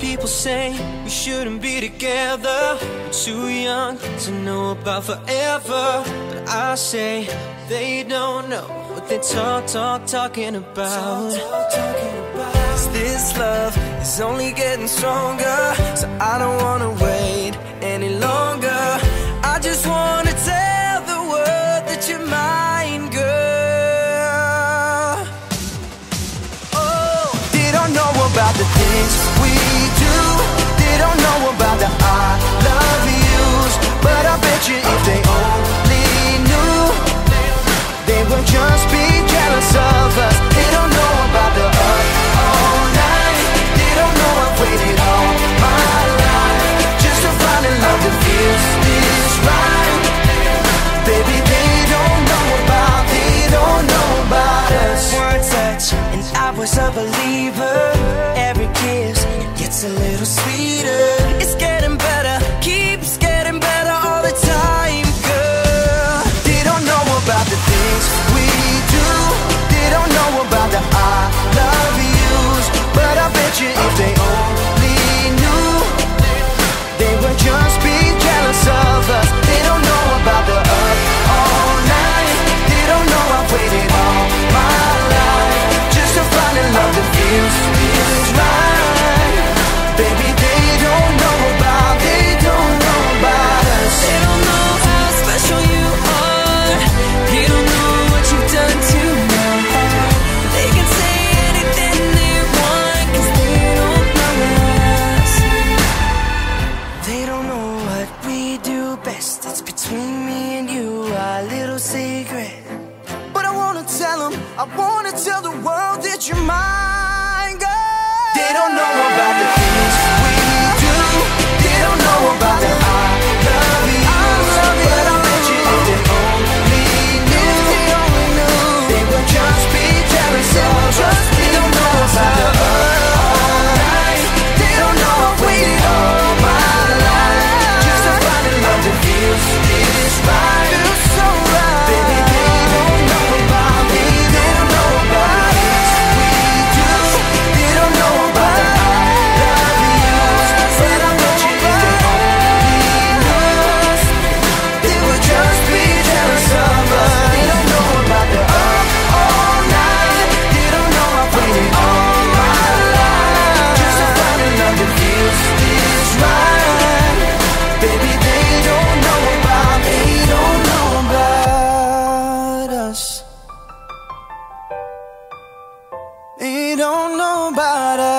people say we shouldn't be together. We're too young to know about forever. But I say they don't know what they're talking about. 'Cause this love is only getting stronger, so I don't wanna wait any longer. I just wanna tell the world that you're mine, girl. Oh, they don't know about the things we do. They don't know about the I love yous. But I bet you if they only knew, they would just be jealous of us. They don't know about the up all night. They don't know I've waited all my life just to find a love that feels this right. Baby, they don't know about us. One touch and I was a believer. Every kiss gets a little sweeter. It's getting better, keeps getting better all the time, girl. They don't know about the things we do. They don't know about the I love yous. But I bet you if they only knew, they would just be jealous of us. They don't know about the up all night. They don't know I've waited all my life just to find a love that feels right. Baby, they don't know about us. They don't know how special you are. They don't know what you've done to my heart. They can say anything they want, 'cause they don't know us. They don't know what we do best. It's between me and you, our little secret. But I wanna tell them, I wanna tell the world that you're mine, girl. They don't know about the things we do. They don't know about the I love yous. But I bet you if they only knew, they would just be jealous of us. They don't know about the all night. They don't know I've waited all my life just to find a love that feels this right. Feels so right. Baby, they don't know about me. They don't know about us. We do. They don't know about the I love yous. But I bet you if they only knew, they would just be jealous of us. They don't know about the up all night. They don't know I've waited all my life just to find a love that feels this right. Baby, they don't know about us. They don't know about us.